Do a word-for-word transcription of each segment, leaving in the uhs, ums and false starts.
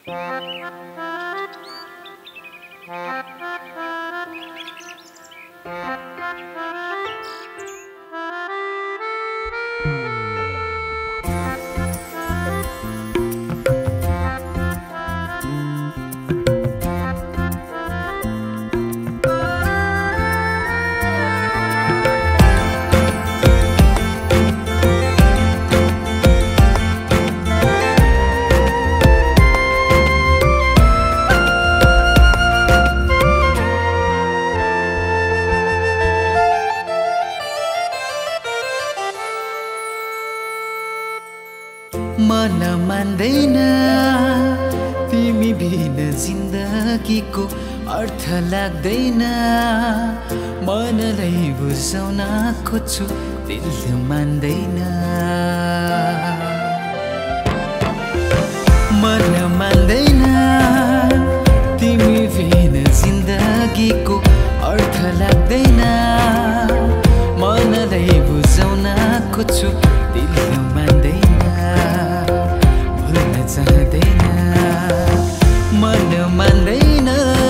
मन मान्दैन तिमी बिना जिन्दगीको अर्थ लाग्दैन मनलाई बुझाउन खोज्छु दिल मान्दैन मन मान्दैन तिमी बिना जिन्दगीको अर्थ लाग्दैन मनलाई बुझाउन खोज्छु दिल मान्दैन भुल्न चाहदैन मन मान्दैन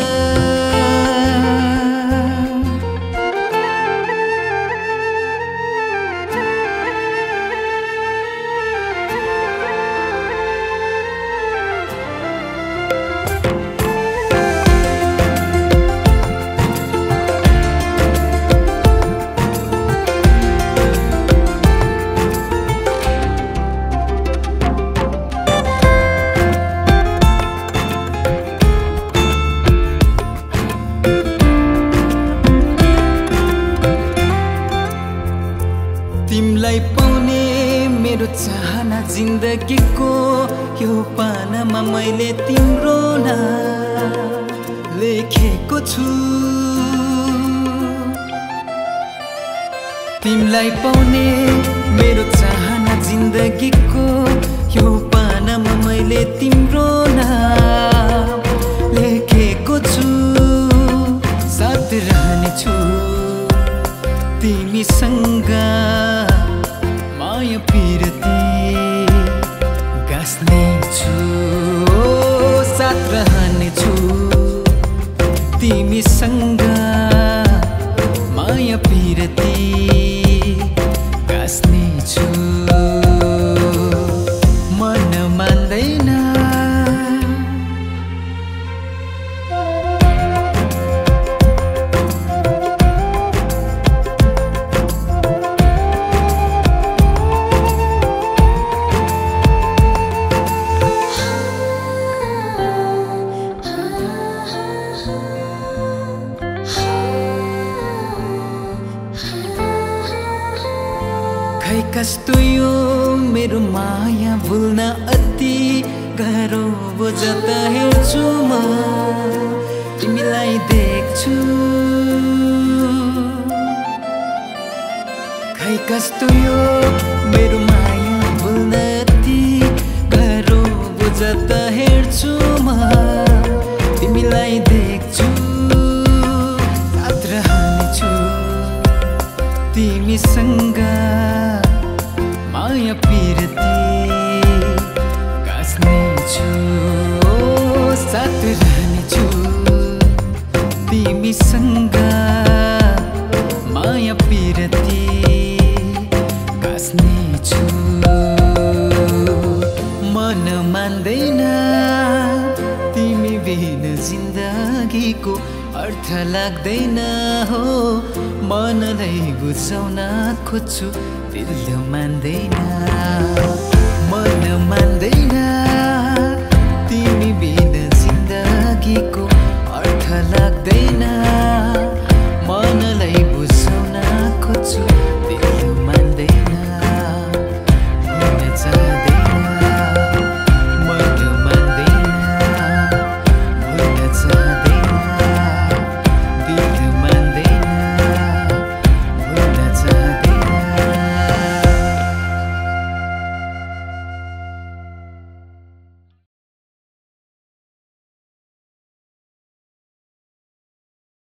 तिमलाई पाउने मेरो चाहना जिन्दगीको यो पानामा मैले तिम्रो नाम लेखेको छु तिमलाई पाउने मेरो चाहना जिन्दगीको यो पानामा मैले तिम्रो नाम लेखेको छु साथ रहनेछु तिमीसँग माया पिरती गाँस्नेछु साथ रहनेछु तिमीसँग माया पिरती गाँस्नेछु मन मान्दैन खै कस्तो यो मेरो माया भुल्न अति गाह्रो भो जता हेर्छु म तिमीलाई देख्छु खै कस्तो यो मेरो माया भुल्न अति गाह्रो भो जता हेर्छु म तिमीलाई देख्छु साथ रहनेछु तिमीसँग माया पिरती गाँस्नेछु साथ रहनेछु तिमीसँग माया पिरती गाँस्नेछु मन मान्दैन तिमी बिना जिन्दगीको अर्थ लाग्दैन हो मनलाई बुझाउन खोज्छु दिल मान्दैन मन मान्दैन